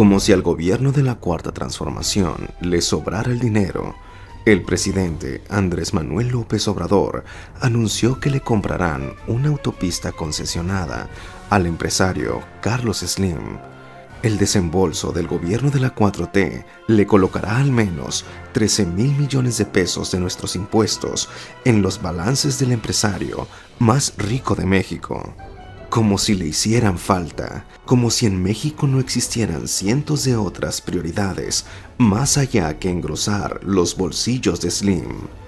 Como si al gobierno de la Cuarta Transformación le sobrara el dinero, el presidente Andrés Manuel López Obrador anunció que le comprarán una autopista concesionada al empresario Carlos Slim. El desembolso del gobierno de la 4T le colocará al menos 13,000 millones de pesos de nuestros impuestos en los balances del empresario más rico de México. Como si le hicieran falta, como si en México no existieran cientos de otras prioridades más allá que engrosar los bolsillos de Slim.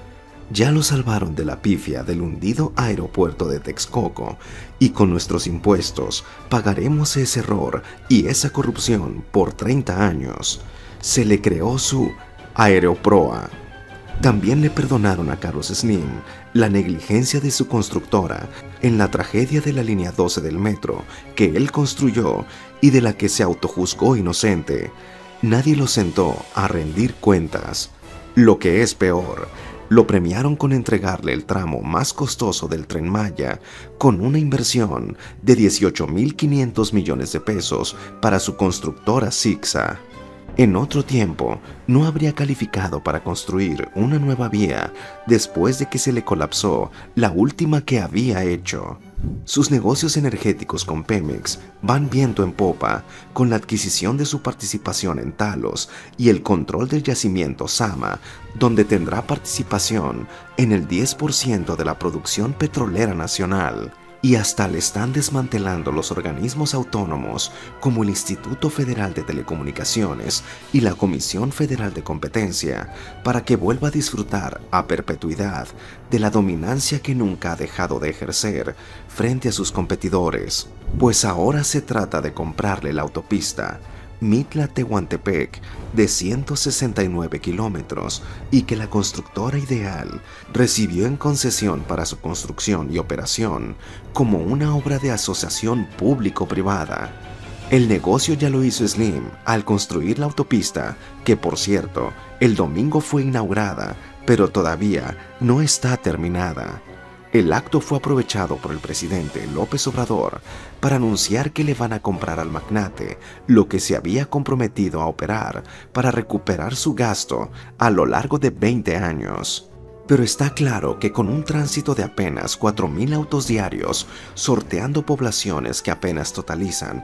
Ya lo salvaron de la pifia del hundido aeropuerto de Texcoco y con nuestros impuestos pagaremos ese error y esa corrupción por 30 años. Se le creó su Aeroproa. También le perdonaron a Carlos Slim la negligencia de su constructora en la tragedia de la línea 12 del metro que él construyó y de la que se autojuzgó inocente. Nadie lo sentó a rendir cuentas. Lo que es peor, lo premiaron con entregarle el tramo más costoso del Tren Maya con una inversión de 18,500 millones de pesos para su constructora Sixa. En otro tiempo, no habría calificado para construir una nueva vía después de que se le colapsó la última que había hecho. Sus negocios energéticos con Pemex van viento en popa con la adquisición de su participación en Talos y el control del yacimiento Zama, donde tendrá participación en el 10% de la producción petrolera nacional. Y hasta le están desmantelando los organismos autónomos como el Instituto Federal de Telecomunicaciones y la Comisión Federal de Competencia para que vuelva a disfrutar a perpetuidad de la dominancia que nunca ha dejado de ejercer frente a sus competidores. Pues ahora se trata de comprarle la autopista Mitla-Tehuantepec de 169 kilómetros y que la constructora Ideal recibió en concesión para su construcción y operación como una obra de asociación público-privada. El negocio ya lo hizo Slim al construir la autopista, que por cierto, el domingo fue inaugurada, pero todavía no está terminada. El acto fue aprovechado por el presidente López Obrador para anunciar que le van a comprar al magnate lo que se había comprometido a operar para recuperar su gasto a lo largo de 20 años. Pero está claro que con un tránsito de apenas 4,000 autos diarios, sorteando poblaciones que apenas totalizan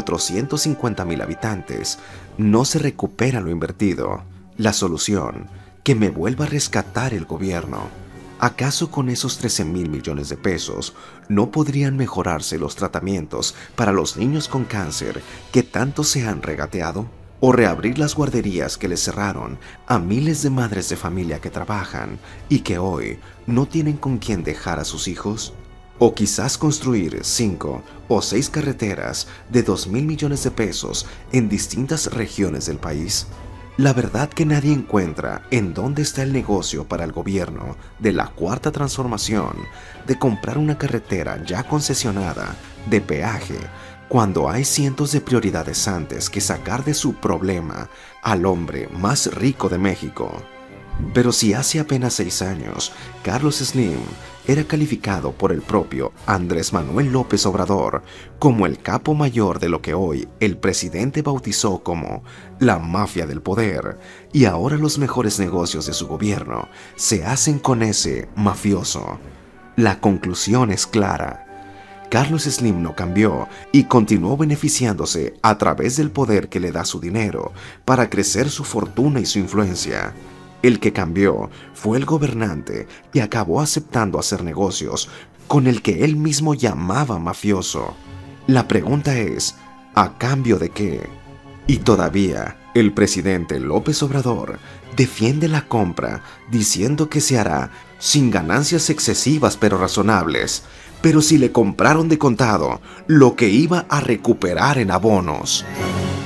450,000 habitantes, no se recupera lo invertido. La solución, que me vuelva a rescatar el gobierno. ¿Acaso con esos 13,000 millones de pesos no podrían mejorarse los tratamientos para los niños con cáncer que tanto se han regateado? ¿O reabrir las guarderías que les cerraron a miles de madres de familia que trabajan y que hoy no tienen con quién dejar a sus hijos? ¿O quizás construir 5 o 6 carreteras de 2,000 millones de pesos en distintas regiones del país? La verdad que nadie encuentra en dónde está el negocio para el gobierno de la Cuarta Transformación de comprar una carretera ya concesionada de peaje cuando hay cientos de prioridades antes que sacar de su problema al hombre más rico de México. Pero si hace apenas 6 años, Carlos Slim era calificado por el propio Andrés Manuel López Obrador como el capo mayor de lo que hoy el presidente bautizó como la mafia del poder, y ahora los mejores negocios de su gobierno se hacen con ese mafioso. La conclusión es clara. Carlos Slim no cambió y continuó beneficiándose a través del poder que le da su dinero para crecer su fortuna y su influencia. El que cambió fue el gobernante y acabó aceptando hacer negocios con el que él mismo llamaba mafioso. La pregunta es, ¿a cambio de qué? Y todavía, el presidente López Obrador defiende la compra diciendo que se hará sin ganancias excesivas pero razonables, pero si le compraron de contado lo que iba a recuperar en abonos.